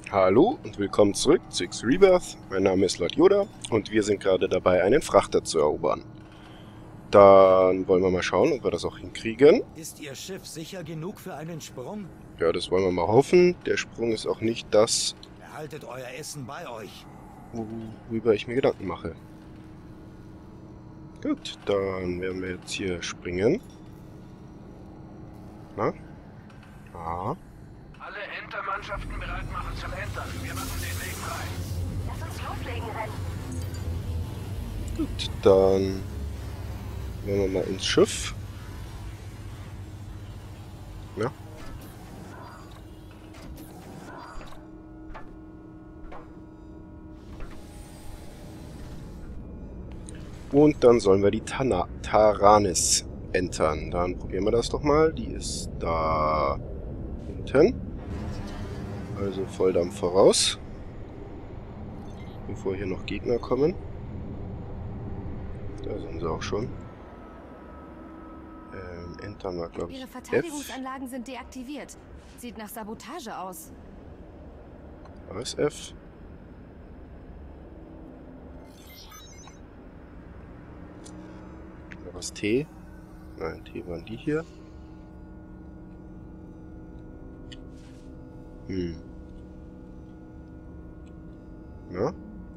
Hallo und willkommen zurück zu X Rebirth. Mein Name ist Lord Yoda und wir sind gerade dabei, einen Frachter zu erobern. Dann wollen wir mal schauen, ob wir das auch hinkriegen. Ist Ihr Schiff sicher genug für einen Sprung? Ja, das wollen wir mal hoffen. Der Sprung ist auch nicht das, Behaltet euer Essen bei euch. worüber ich mir Gedanken mache. Gut, dann werden wir jetzt hier springen. Na? Ah. Alle Entermannschaften bereit machen zum Entern. Wir machen den Weg frei. Lass uns loslegen, Ren. Gut, dann gehen wir mal ins Schiff. Ja. Und dann sollen wir die Taranis entern. Dann probieren wir das doch mal. Die ist da hinten. Also Volldampf voraus. Bevor hier noch Gegner kommen. Da sind sie auch schon. Entern war, glaube ich, Ihre F. Verteidigungsanlagen sind deaktiviert. Sieht nach Sabotage aus. Was ist F? Oder was T? Nein, T waren die hier. Ja?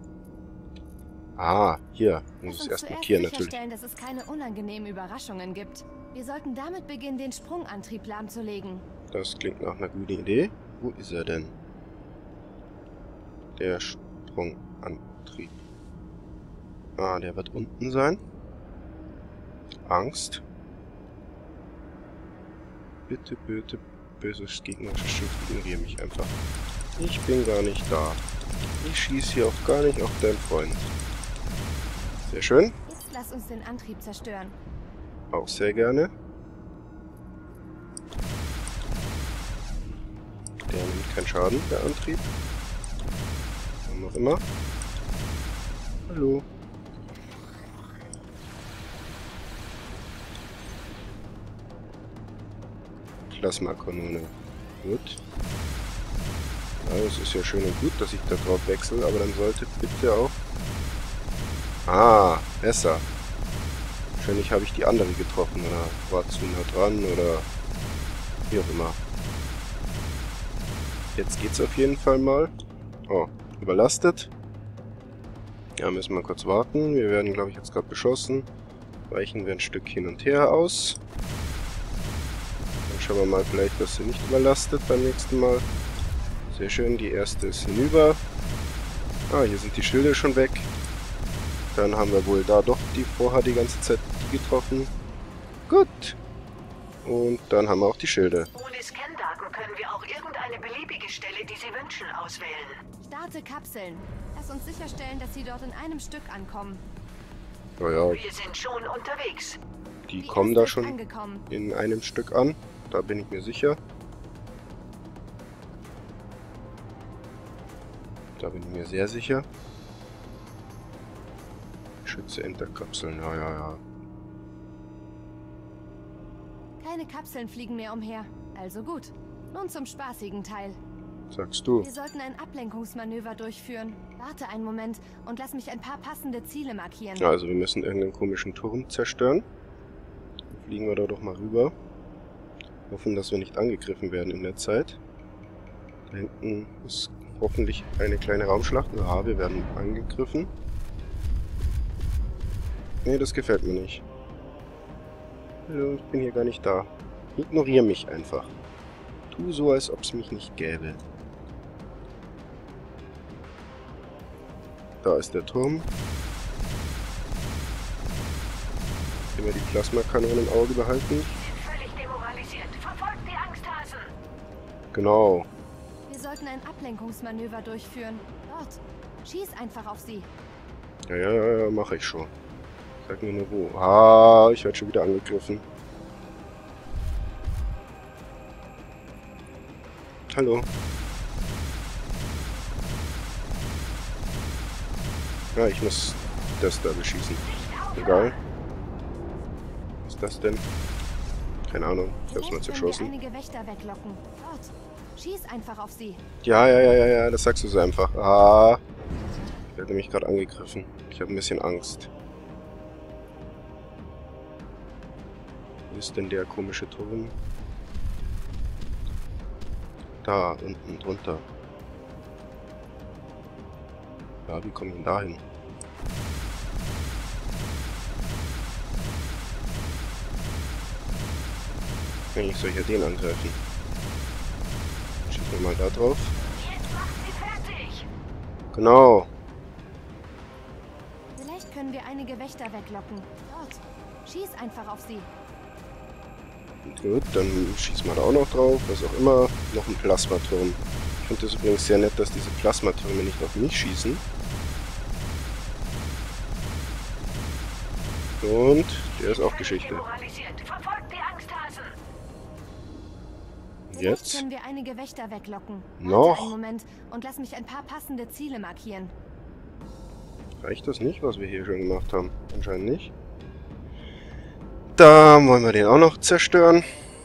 Ah, hier. Muss Lass es uns erst zuerst markieren, natürlich. sicherstellen, dass es keine unangenehmen Überraschungen gibt. Wir sollten damit beginnen, den Sprungantrieb lahmzulegen. Das klingt nach einer guten Idee. Wo ist er denn? Der Sprungantrieb. Ah, der wird unten sein. Angst. Bitte, bitte, böses gegnerisches Schiff, ignoriere mich einfach. Ich bin gar nicht da. Ich schieße hier auch gar nicht auf deinen Freund. Sehr schön. Jetzt lass uns den Antrieb zerstören. Auch sehr gerne. Der nimmt keinen Schaden, der Antrieb. Warum auch immer. Hallo. Plasmakanone. Gut. Ja, das ist ja schön und gut, dass ich da drauf wechsle, aber dann sollte bitte auch... Ah, besser. Wahrscheinlich habe ich die andere getroffen oder war zu nah dran oder wie auch immer. Jetzt geht's auf jeden Fall mal. Oh, überlastet. Ja, müssen wir kurz warten. Wir werden, glaube ich, jetzt gerade beschossen. Weichen wir ein Stück hin und her aus. Dann schauen wir mal vielleicht, dass sie nicht überlastet beim nächsten Mal. Sehr schön, die erste ist hinüber. Ah, hier sind die Schilde schon weg. Dann haben wir wohl da doch die vorher die ganze Zeit die getroffen. Gut. Und dann haben wir auch die Schilde. Ohne Scan-Daten können wir auch irgendeine beliebige Stelle, die Sie wünschen, auswählen. Starte Kapseln. Lass uns sicherstellen, dass sie dort in einem Stück ankommen. Naja, Wir sind schon unterwegs. die Die kommen erste da ist schon angekommen. in einem Stück an. Da bin ich mir sicher. Da bin ich mir sehr sicher. Schütze Enterkapseln, ja. Keine Kapseln fliegen mehr umher. Also gut. Nun zum spaßigen Teil. Sagst du. Wir sollten ein Ablenkungsmanöver durchführen. Warte einen Moment und lass mich ein paar passende Ziele markieren. Ja, also wir müssen irgendeinen komischen Turm zerstören. Dann fliegen wir da doch mal rüber. Hoffen, dass wir nicht angegriffen werden in der Zeit. Da hinten ist hoffentlich eine kleine Raumschlacht. Ja, wir werden angegriffen. Nee, das gefällt mir nicht. Hallo, ich bin hier gar nicht da. Ignoriere mich einfach. Tu so, als ob es mich nicht gäbe. Da ist der Turm. Immer die Plasmakanonen im Auge behalten. Völlig demoralisiert. Verfolgt die Angsthasen. Genau. Wir sollten ein Ablenkungsmanöver durchführen. Dort. Schieß einfach auf sie. Ja, mache ich schon. Sag mir nur wo. Ah, ich werde schon wieder angegriffen. Hallo. Ja, ich muss das da beschießen. Egal. Was ist das denn? Keine Ahnung. Ich hab's mal Vielleicht können wir zerschossen. einige Wächter weglocken. Dort. Schieß einfach auf sie. Ja, das sagst du so einfach. Ah. Ich werde nämlich gerade angegriffen. Ich habe ein bisschen Angst. Wo ist denn der komische Turm? Da, unten drunter. Ja, wie kommen wir denn da hin? Eigentlich soll ich ja den angreifen. Schießen wir mal da drauf. Jetzt macht sie fertig. Genau. Vielleicht können wir einige Wächter weglocken. Dort. Schieß einfach auf sie. Gut, dann schießen wir da auch noch drauf. Was auch immer. Noch ein Plasmaturm. Ich finde es übrigens sehr nett, dass diese Plasmatürme nicht auf mich schießen. Und der ist auch Geschichte. Demoralisiert. Verfolgt die Angsthasen. Vielleicht Jetzt? können wir einige Wächter weglocken. Noch? Warte einen Moment und lass mich ein paar passende Ziele markieren. Reicht das nicht, was wir hier schon gemacht haben? Anscheinend nicht. Da wollen wir den auch noch zerstören.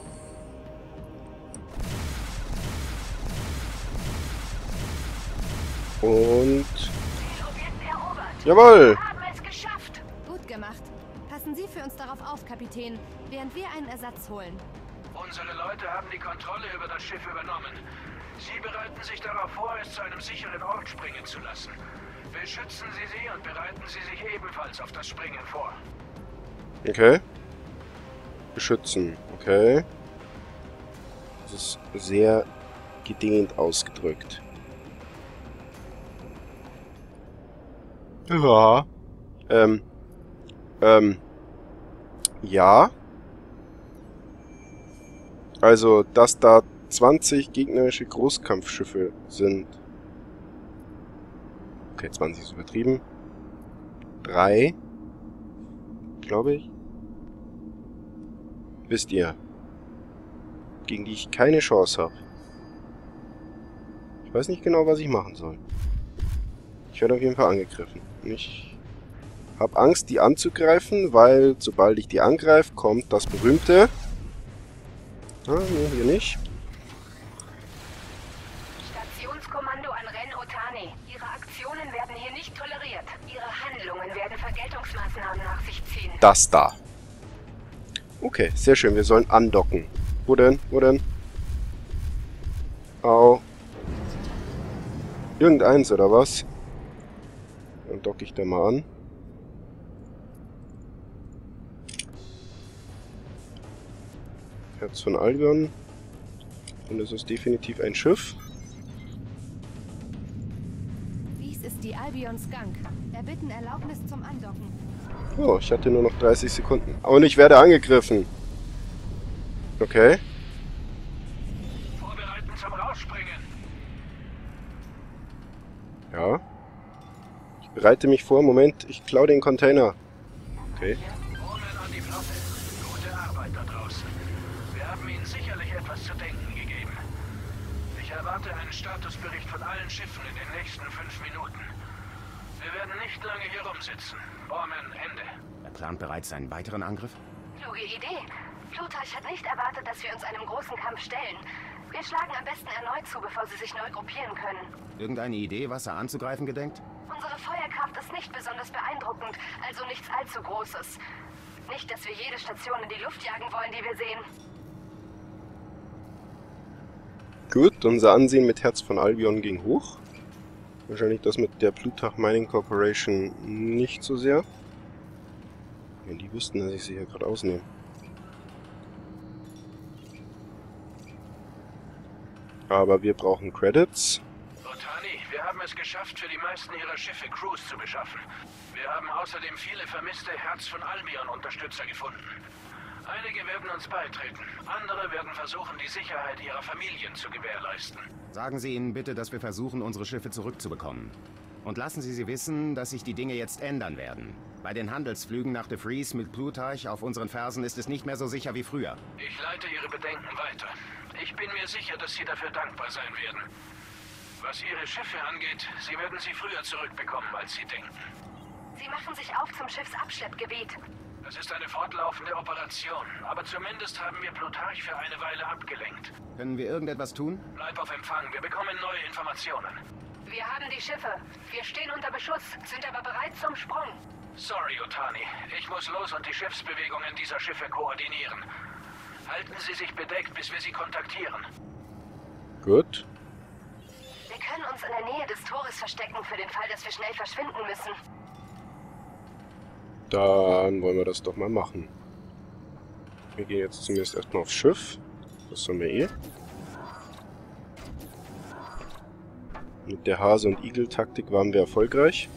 Und... Zielobjekt erobert. Jawohl! Wir haben es geschafft. Gut gemacht. Passen Sie für uns darauf auf, Kapitän, während wir einen Ersatz holen. Unsere Leute haben die Kontrolle über das Schiff übernommen. Sie bereiten sich darauf vor, es zu einem sicheren Ort springen zu lassen. Beschützen Sie sie und bereiten Sie sich ebenfalls auf das Springen vor. Okay. Beschützen. Okay. Das ist sehr gedehnt ausgedrückt. Ja. Ja. Also, dass da 20 gegnerische Großkampfschiffe sind. Okay, 20 ist übertrieben. 3. Glaube ich. Wisst ihr. Gegen die ich keine Chance habe. Ich weiß nicht genau, was ich machen soll. Ich werde auf jeden Fall angegriffen. Ich habe Angst, die anzugreifen, weil sobald ich die angreife, kommt das berühmte... Ah, nee, hier nicht. Stationskommando an Ren-Otani. Ihre Aktionen werden hier nicht toleriert. Ihre Handlungen werden Vergeltungsmaßnahmen nach sich ziehen. Das da. Okay, sehr schön. Wir sollen andocken. Wo denn? Wo denn? Au. Irgendeins, oder was? Dann docke ich da mal an. Herz von Albion. Und es ist definitiv ein Schiff. Dies ist die Albion Skunk. Erbitten Erlaubnis zum Andocken. Oh, ich hatte nur noch 30 Sekunden. Und ich werde angegriffen. Okay. Vorbereiten zum Rausspringen. Ja. Ich bereite mich vor. Moment, ich klaue den Container. Okay. Drohnen an die Flotte. Gute Arbeit da draußen. Wir haben Ihnen sicherlich etwas zu denken gegeben. Ich erwarte einen Statusbericht von allen Schiffen in den nächsten 5 Minuten. Wir werden nicht lange hier rumsitzen. Borman, Ende. Er plant bereits einen weiteren Angriff? Kluge Idee. Plutarch hat nicht erwartet, dass wir uns einem großen Kampf stellen. Wir schlagen am besten erneut zu, bevor sie sich neu gruppieren können. Irgendeine Idee, was er anzugreifen gedenkt? Unsere Feuerkraft ist nicht besonders beeindruckend, also nichts allzu Großes. Nicht, dass wir jede Station in die Luft jagen wollen, die wir sehen. Gut, unser Ansehen mit Herz von Albion ging hoch. Wahrscheinlich das mit der Plutarch Mining Corporation nicht so sehr. Wenn die wüssten, dass ich sie hier gerade ausnehme. Aber wir brauchen Credits. Otani, wir haben es geschafft, für die meisten Ihrer Schiffe Crews zu beschaffen. Wir haben außerdem viele vermisste Herz von Albion-Unterstützer gefunden. Einige werden uns beitreten, andere werden versuchen, die Sicherheit ihrer Familien zu gewährleisten. Sagen Sie ihnen bitte, dass wir versuchen, unsere Schiffe zurückzubekommen. Und lassen Sie sie wissen, dass sich die Dinge jetzt ändern werden. Bei den Handelsflügen nach De Vries mit Plutarch auf unseren Fersen ist es nicht mehr so sicher wie früher. Ich leite Ihre Bedenken weiter. Ich bin mir sicher, dass Sie dafür dankbar sein werden. Was Ihre Schiffe angeht, Sie werden sie früher zurückbekommen, als Sie denken. Sie machen sich auf zum Schiffsabschleppgebiet. Es ist eine fortlaufende Operation, aber zumindest haben wir Plutarch für eine Weile abgelenkt. Können wir irgendetwas tun? Bleib auf Empfang, wir bekommen neue Informationen. Wir haben die Schiffe. Wir stehen unter Beschuss, sind aber bereit zum Sprung. Sorry, Otani. Ich muss los und die Schiffsbewegungen dieser Schiffe koordinieren. Halten Sie sich bedeckt, bis wir Sie kontaktieren. Gut. Wir können uns in der Nähe des Tores verstecken, für den Fall, dass wir schnell verschwinden müssen. Dann wollen wir das doch mal machen. Wir gehen jetzt zumindest erstmal aufs Schiff. Das haben wir eh. Mit der Hase- und Igel-Taktik waren wir erfolgreich.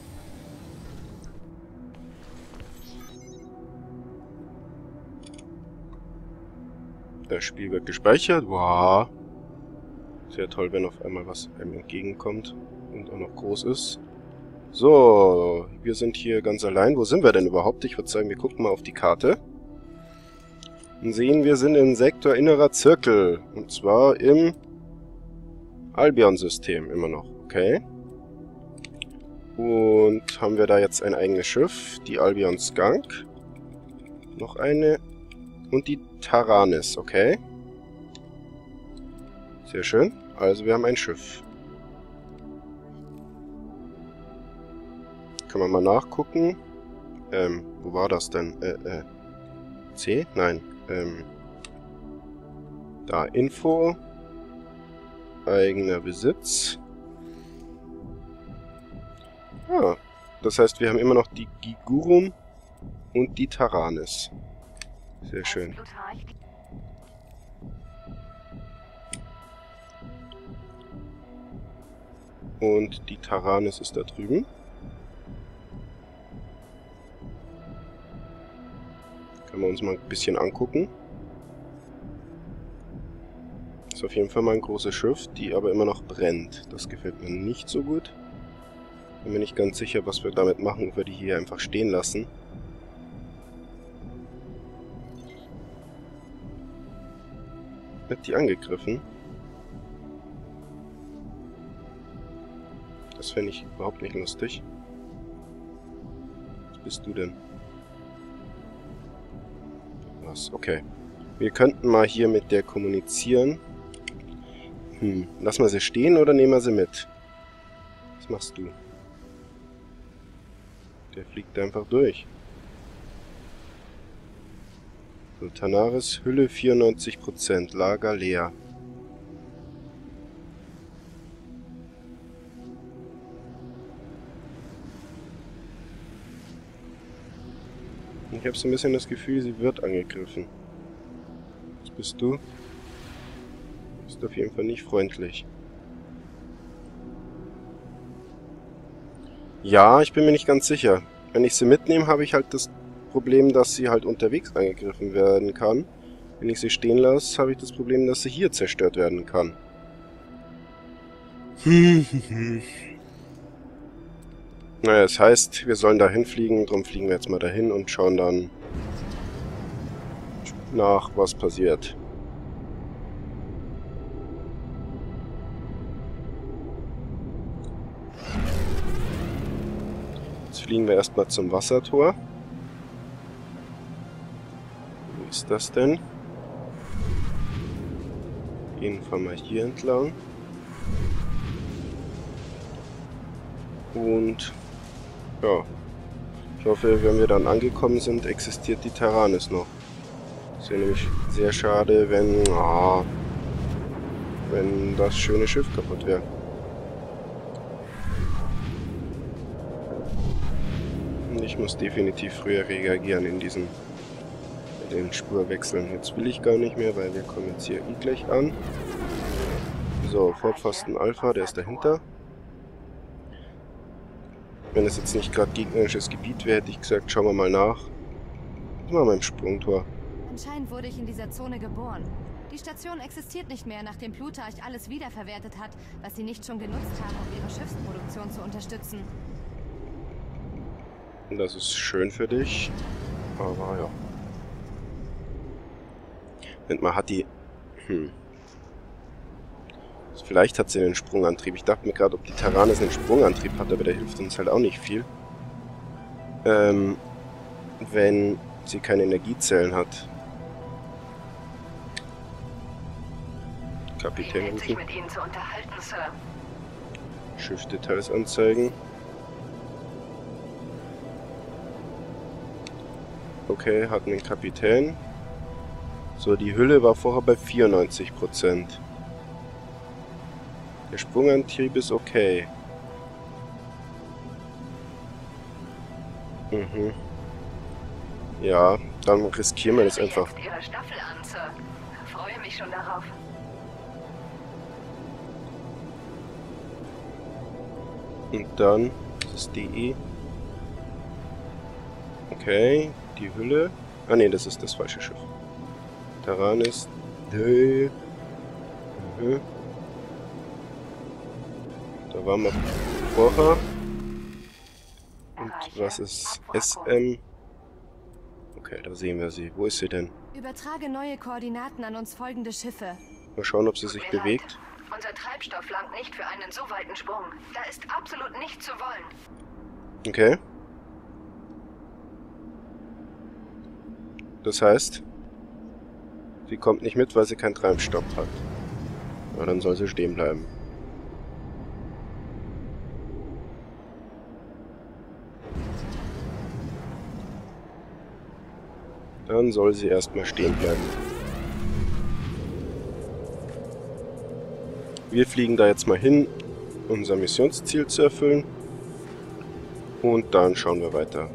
Das Spiel wird gespeichert. Wow. Sehr toll, wenn auf einmal was einem entgegenkommt und auch noch groß ist. So, wir sind hier ganz allein. Wo sind wir denn überhaupt? Ich würde sagen, wir gucken mal auf die Karte. Und sehen, wir sind im Sektor Innerer Zirkel. Und zwar im Albion-System immer noch. Okay. Und haben wir da jetzt ein eigenes Schiff. Die Albion Skunk. Noch eine. Und die Taranis. Okay. Sehr schön. Also wir haben ein Schiff. Können wir mal nachgucken. Wo war das denn? C? Nein. Da, Info. Eigener Besitz. Ah, das heißt, wir haben immer noch die Gigurum und die Taranis. Sehr schön. Und die Taranis ist da drüben. Können wir uns mal ein bisschen angucken. Ist auf jeden Fall mal ein großes Schiff, die aber immer noch brennt. Das gefällt mir nicht so gut. Bin mir nicht ganz sicher, was wir damit machen, ob wir die hier einfach stehen lassen. Wird die angegriffen? Das fände ich überhaupt nicht lustig. Was bist du denn? Was? Okay. Wir könnten mal hier mit der kommunizieren. Lassen wir sie stehen oder nehmen wir sie mit? Was machst du? Der fliegt einfach durch. So, Tanaris, Hülle 94%, Lager leer. Ich habe so ein bisschen das Gefühl, sie wird angegriffen. Was bist du? Du bist auf jeden Fall nicht freundlich. Ja, ich bin mir nicht ganz sicher. Wenn ich sie mitnehme, habe ich halt das Problem, dass sie halt unterwegs angegriffen werden kann. Wenn ich sie stehen lasse, habe ich das Problem, dass sie hier zerstört werden kann. Naja, das heißt, wir sollen dahin fliegen, darum fliegen wir jetzt mal dahin und schauen dann nach, was passiert. Jetzt fliegen wir erstmal zum Wassertor. Wo ist das denn? Gehen wir mal hier entlang. Und ja, ich hoffe, wenn wir dann angekommen sind, existiert die Taranis noch. Das wäre nämlich sehr schade, wenn das schöne Schiff kaputt wäre. Und ich muss definitiv früher reagieren in den Spurwechseln. Jetzt will ich gar nicht mehr, weil wir kommen jetzt hier gleich an. So, Vorpfosten Alpha, der ist dahinter. Wenn es jetzt nicht gerade gegnerisches Gebiet wäre, hätte ich gesagt, schauen wir mal nach. Was machen wir im Sprungtor? Anscheinend wurde ich in dieser Zone geboren. Die Station existiert nicht mehr, nachdem Plutarch alles wiederverwertet hat, was sie nicht schon genutzt haben, um ihre Schiffsproduktion zu unterstützen. Das ist schön für dich, aber ja. Moment mal, hat die... Vielleicht hat sie einen Sprungantrieb. Ich dachte mir gerade, ob die Taranis einen Sprungantrieb hat, aber der hilft uns halt auch nicht viel. Wenn sie keine Energiezellen hat. Kapitän Wie nett, sich rufen. mit Ihnen zu unterhalten, Sir. Schiffdetails anzeigen. Okay, hatten den Kapitän. So, die Hülle war vorher bei 94%. Der Sprungantrieb ist okay. Mhm. Ja, dann riskieren wir das einfach. Jetzt Ihre Staffel an, Sir. Freue mich schon darauf. Und dann, das ist DE. Okay, die Hülle. Ah ne, das ist das falsche Schiff. Daran ist D. Mhm. Da waren wir vorher. Und was ist SM? Okay, da sehen wir sie. Wo ist sie denn? Übertrage neue Koordinaten an uns folgende Schiffe. Mal schauen, ob sie sich Tut mir bewegt. leid. Unser Treibstoff langt nicht für einen so weiten Sprung. Da ist absolut nichts zu wollen. Okay. Das heißt, sie kommt nicht mit, weil sie keinen Treibstoff hat. Ja, dann soll sie stehen bleiben. Dann soll sie erstmal stehen bleiben. Wir fliegen da jetzt mal hin, unser Missionsziel zu erfüllen. Und dann schauen wir weiter.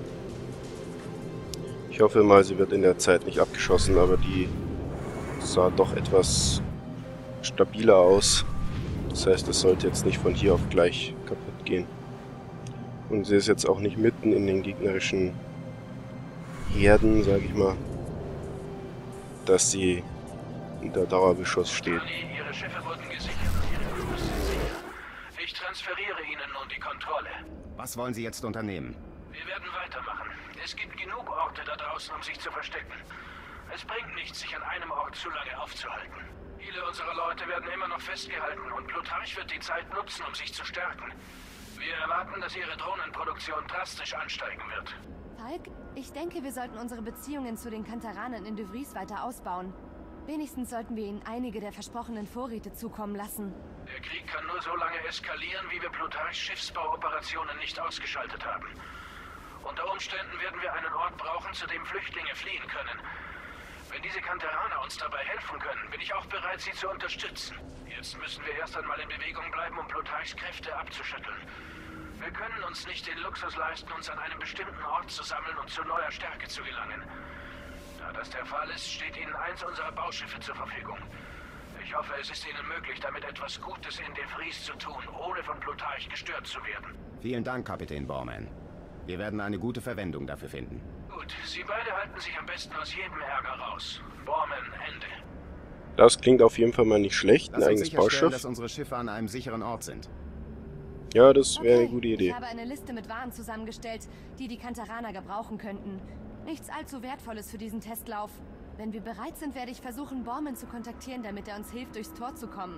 Ich hoffe mal, sie wird in der Zeit nicht abgeschossen, aber die sah doch etwas stabiler aus. Das heißt, es sollte jetzt nicht von hier auf gleich kaputt gehen. Und sie ist jetzt auch nicht mitten in den gegnerischen Herden, sage ich mal, dass sie unter Dauerbeschuss steht. Ihre Schiffe wurden gesichert und Ihre Crews sind sicher. Ich transferiere Ihnen nun die Kontrolle. Was wollen Sie jetzt unternehmen? Wir werden weitermachen. Es gibt genug Orte da draußen, um sich zu verstecken. Es bringt nichts, sich an einem Ort zu lange aufzuhalten. Viele unserer Leute werden immer noch festgehalten und Plutarch wird die Zeit nutzen, um sich zu stärken. Wir erwarten, dass Ihre Drohnenproduktion drastisch ansteigen wird. Falk, ich denke, wir sollten unsere Beziehungen zu den Kantaranern in De Vries weiter ausbauen. Wenigstens sollten wir ihnen einige der versprochenen Vorräte zukommen lassen. Der Krieg kann nur so lange eskalieren, wie wir Plutarchs Schiffsbauoperationen nicht ausgeschaltet haben. Unter Umständen werden wir einen Ort brauchen, zu dem Flüchtlinge fliehen können. Wenn diese Kantaraner uns dabei helfen können, bin ich auch bereit, sie zu unterstützen. Jetzt müssen wir erst einmal in Bewegung bleiben, um Plutarchs Kräfte abzuschütteln. Wir können uns nicht den Luxus leisten, uns an einem bestimmten Ort zu sammeln und zu neuer Stärke zu gelangen. Da das der Fall ist, steht Ihnen eins unserer Bauschiffe zur Verfügung. Ich hoffe, es ist Ihnen möglich, damit etwas Gutes in De Vries zu tun, ohne von Plutarch gestört zu werden. Vielen Dank, Kapitän Borman. Wir werden eine gute Verwendung dafür finden. Gut, Sie beide halten sich am besten aus jedem Ärger raus. Borman, Ende. Das klingt auf jeden Fall mal nicht schlecht, ein Lass uns eigenes sicherstellen, Bauschiff. dass unsere Schiffe an einem sicheren Ort sind. Ja, das wäre eine Okay, gute Idee. Ich habe eine Liste mit Waren zusammengestellt, die die Kantaraner gebrauchen könnten. Nichts allzu Wertvolles für diesen Testlauf. Wenn wir bereit sind, werde ich versuchen, Borman zu kontaktieren, damit er uns hilft, durchs Tor zu kommen.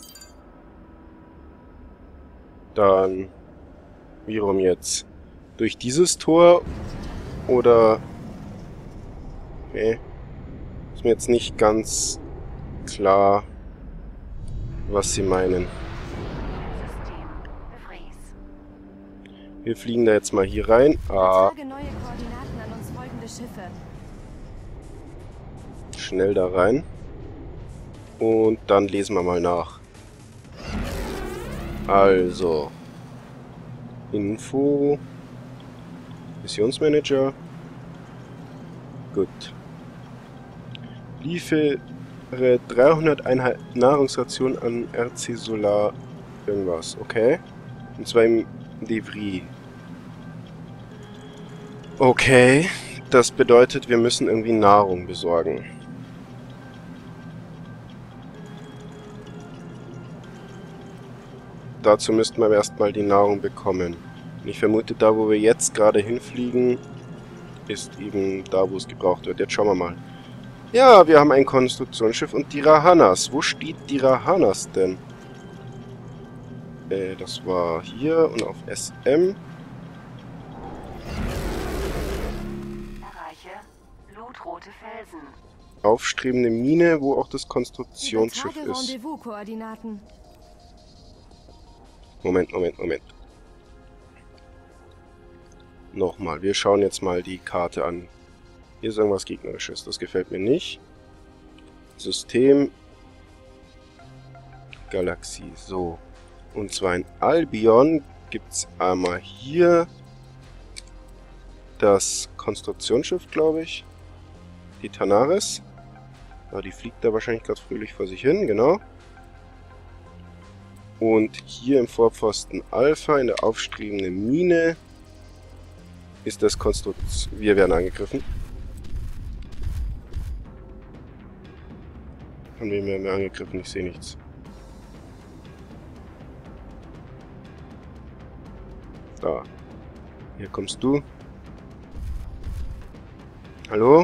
Dann, wie rum jetzt? Durch dieses Tor oder... Okay. Ist mir jetzt nicht ganz klar, was sie meinen. System De Vries. Wir fliegen da jetzt mal hier rein. Ah, Übertrage neue Koordinaten an uns folgende Schiffe. schnell da rein. Und dann lesen wir mal nach. Also. Info. Missionsmanager. Gut. Liefere 300 Einheiten Nahrungsration an RC Solar irgendwas. Okay. Und zwar im De Vries. Okay. Das bedeutet, wir müssen irgendwie Nahrung besorgen. Dazu müssten wir erstmal die Nahrung bekommen. Und ich vermute, da wo wir jetzt gerade hinfliegen, ist eben da, wo es gebraucht wird. Jetzt schauen wir mal. Ja, wir haben ein Konstruktionsschiff und die Rahanas. Wo steht die Rahanas denn? Das war hier und auf SM. Erreiche bedrohte Felsen. Aufstrebende Mine, wo auch das Konstruktionsschiff Übertrage ist. Rendezvous-Koordinaten. Moment. Nochmal, wir schauen jetzt mal die Karte an. Hier ist irgendwas Gegnerisches, das gefällt mir nicht. System. Galaxie, so. Und zwar in Albion gibt es einmal hier das Konstruktionsschiff, glaube ich. Die Tanaris. Ja, die fliegt da wahrscheinlich gerade fröhlich vor sich hin, genau. Und hier im Vorpfosten Alpha, in der aufstrebenden Mine, ist das Konstruktion... Wir werden angegriffen. Von wem werden wir angegriffen? Ich sehe nichts. Da. Hier kommst du. Hallo?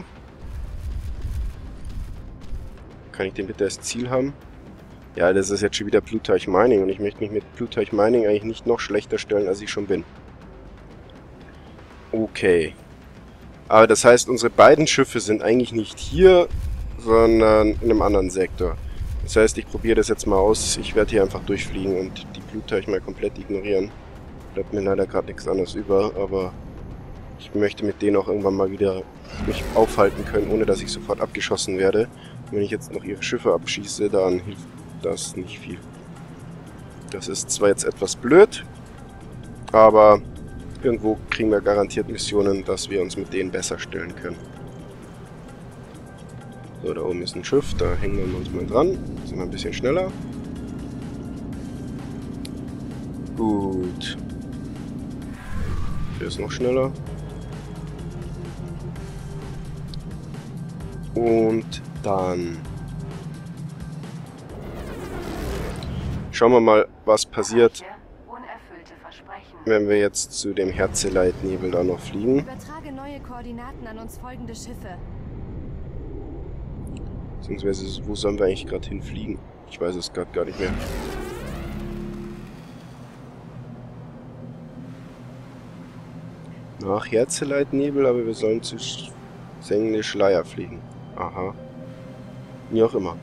Kann ich den bitte als Ziel haben? Ja, das ist jetzt schon wieder Plutarch Mining und ich möchte mich mit Plutarch Mining eigentlich nicht noch schlechter stellen, als ich schon bin. Okay. Aber das heißt, unsere beiden Schiffe sind eigentlich nicht hier, sondern in einem anderen Sektor. Das heißt, ich probiere das jetzt mal aus. Ich werde hier einfach durchfliegen und die Plutarch mal komplett ignorieren. Bleibt mir leider gerade nichts anderes über, aber ich möchte mit denen auch irgendwann mal wieder mich aufhalten können, ohne dass ich sofort abgeschossen werde. Wenn ich jetzt noch ihre Schiffe abschieße, dann hilft das nicht viel. Das ist zwar jetzt etwas blöd, aber irgendwo kriegen wir garantiert Missionen, dass wir uns mit denen besser stellen können. So, da oben ist ein Schiff, da hängen wir uns mal dran. Sind wir ein bisschen schneller. Gut. Der ist noch schneller. Und dann schauen wir mal, was passiert, wenn wir jetzt zu dem Herzeleitnebel da noch fliegen. Übertrage neue Koordinaten an uns folgende Schiffe. Beziehungsweise, wo sollen wir eigentlich gerade hinfliegen? Ich weiß es gerade gar nicht mehr. Nach Herzeleitnebel, aber wir sollen zu Sengende Schleier fliegen. Aha. Wie auch immer.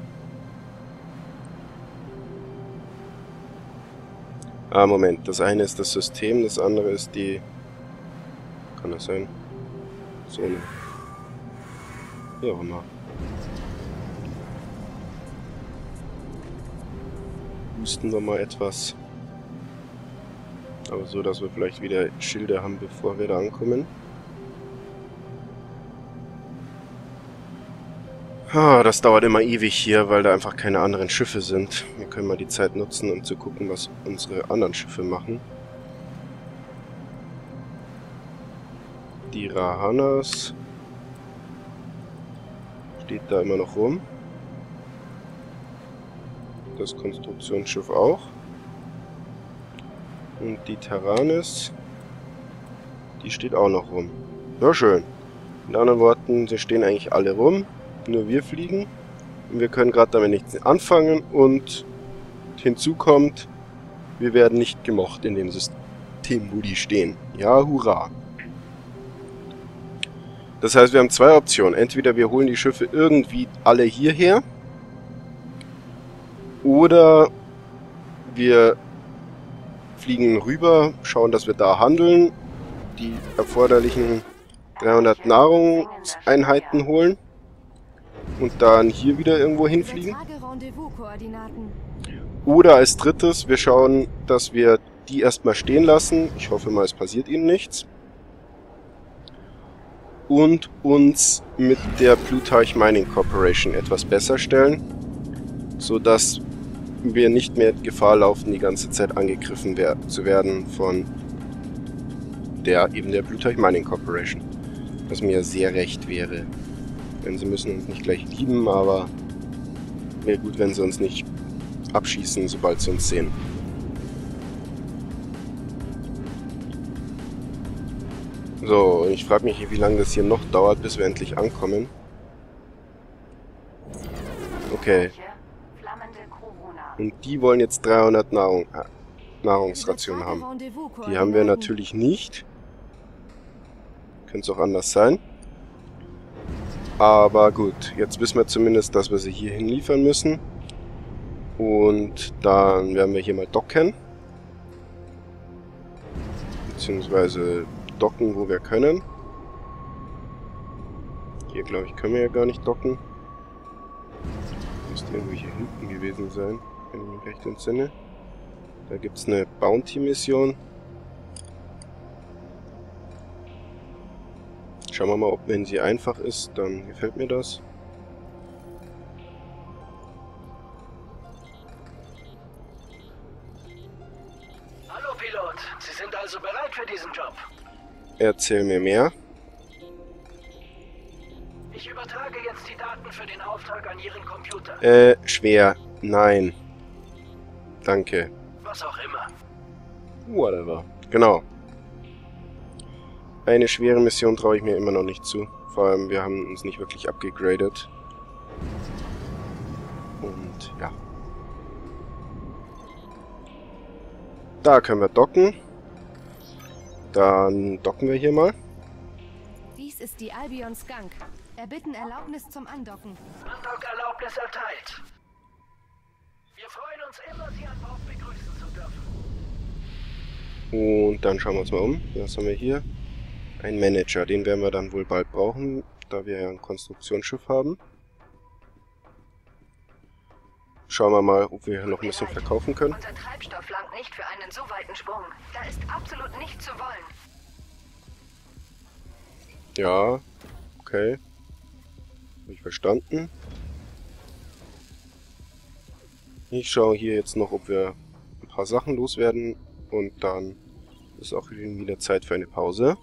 Ah, Moment. Das eine ist das System, das andere ist die... Kann das sein? Zone. Wie auch immer. Husten wir mal etwas. Aber so, dass wir vielleicht wieder Schilde haben, bevor wir da ankommen. Ah, das dauert immer ewig hier, weil da einfach keine anderen Schiffe sind. Wir können mal die Zeit nutzen, um zu gucken, was unsere anderen Schiffe machen. Die Rahanas steht da immer noch rum. Das Konstruktionsschiff auch. Und die Taranis, die steht auch noch rum. Ja, schön. Mit anderen Worten, sie stehen eigentlich alle rum. Nur wir fliegen. Und wir können gerade damit nichts anfangen. Und hinzu kommt, wir werden nicht gemocht in dem System, wo die stehen. Ja, hurra. Das heißt, wir haben zwei Optionen. Entweder wir holen die Schiffe irgendwie alle hierher. Oder wir fliegen rüber, schauen, dass wir da handeln, die erforderlichen 300 Nahrungseinheiten holen und dann hier wieder irgendwo hinfliegen. Oder als drittes, wir schauen, dass wir die erstmal stehen lassen. Ich hoffe mal, es passiert ihnen nichts. Und uns mit der Plutarch Mining Corporation etwas besser stellen, sodass wir nicht mehr Gefahr laufen, die ganze Zeit angegriffen zu werden von der Plutarch Mining Corporation. Was mir sehr recht wäre. Denn sie müssen uns nicht gleich lieben, aber wäre gut, wenn sie uns nicht abschießen, sobald sie uns sehen. So, ich frage mich, wie lange das hier noch dauert, bis wir endlich ankommen. Okay. Und die wollen jetzt 300 Nahrungsrationen haben. Die haben wir natürlich nicht. Könnte es auch anders sein. Aber gut, jetzt wissen wir zumindest, dass wir sie hier hinliefern müssen. Und dann werden wir hier mal docken. Beziehungsweise docken, wo wir können. Hier, glaube ich, können wir ja gar nicht docken. Müsste irgendwie hier hinten gewesen sein, wenn ich mich recht entsinne. Da gibt es eine Bounty-Mission. Schauen wir mal, ob, wenn sie einfach ist, dann gefällt mir das. Hallo Pilot, Sie sind also bereit für diesen Job? Erzähl mir mehr. Ich übertrage jetzt die Daten für den Auftrag an Ihren Computer. Schwer. Nein. Danke. Was auch immer. Whatever. Genau. Eine schwere Mission traue ich mir immer noch nicht zu. Vor allem, wir haben uns nicht wirklich abgegradet. Und ja. Da können wir docken. Dann docken wir hier mal. Dies ist die Albion Skunk. Erbitten Erlaubnis zum Andocken. Andockerlaubnis erteilt. Wir freuen uns immer, Sie an Bord begrüßen zu dürfen. Und dann schauen wir uns mal um. Was haben wir hier? Ein Manager. Den werden wir dann wohl bald brauchen, da wir ja ein Konstruktionsschiff haben. Schauen wir mal, ob wir hier noch ein bisschen verkaufen können. Unser Treibstoff langt nicht für einen so weiten Sprung. Da ist absolut nichts zu wollen. Ja, okay. Habe ich verstanden. Ich schaue hier jetzt noch, ob wir ein paar Sachen loswerden. Und dann ist auch wieder Zeit für eine Pause.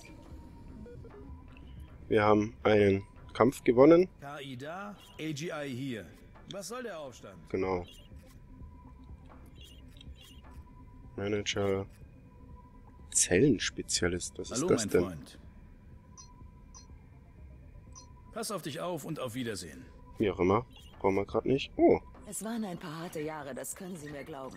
Wir haben einen Kampf gewonnen. KI da, AGI hier. Was soll der Aufstand? Genau. Manager. Zellenspezialist. Was ist Hallo, das mein denn? Freund. Pass auf dich auf und auf Wiedersehen. Wie auch immer. Brauchen wir gerade nicht. Oh. Es waren ein paar harte Jahre, das können Sie mir glauben.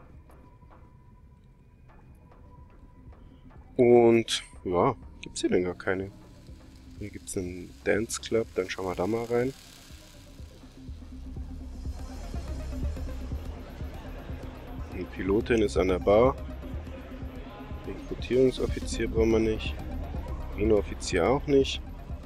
Und ja, gibt's hier denn gar keine? Hier gibt's einen Dance Club, dann schauen wir da mal rein. Die Pilotin ist an der Bar. Rekrutierungsoffizier brauchen wir nicht. Marineoffizier auch nicht.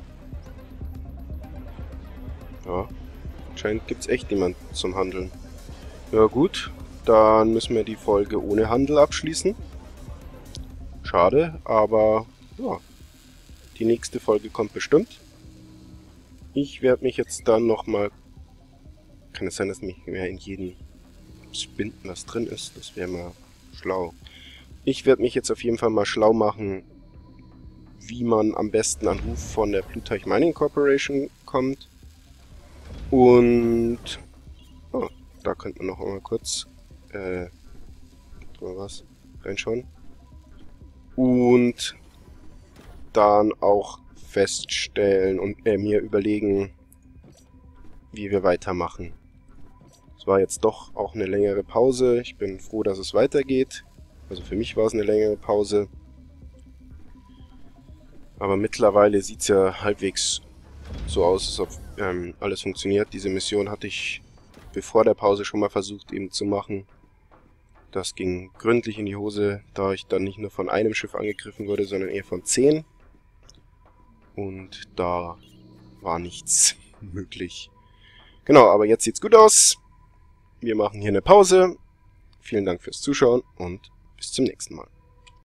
Ja, anscheinend gibt's echt niemanden zum Handeln. Ja gut, dann müssen wir die Folge ohne Handel abschließen. Schade, aber ja, die nächste Folge kommt bestimmt. Ich werde mich jetzt dann nochmal... Kann es sein, dass mich mehr in jeden Spinden was drin ist? Das wäre mal schlau. Ich werde mich jetzt auf jeden Fall mal schlau machen, wie man am besten an Ruf von der Plutarch Mining Corporation kommt. Und oh, da könnte man noch mal kurz was reinschauen. Und dann auch feststellen und mir überlegen, wie wir weitermachen. Es war jetzt doch auch eine längere Pause. Ich bin froh, dass es weitergeht. Also für mich war es eine längere Pause. Aber mittlerweile sieht es ja halbwegs so aus, als ob alles funktioniert. Diese Mission hatte ich bevor der Pause schon mal versucht eben zu machen. Das ging gründlich in die Hose, da ich dann nicht nur von einem Schiff angegriffen wurde, sondern eher von 10. Und da war nichts möglich. Genau, aber jetzt sieht's gut aus. Wir machen hier eine Pause. Vielen Dank fürs Zuschauen und bis zum nächsten Mal.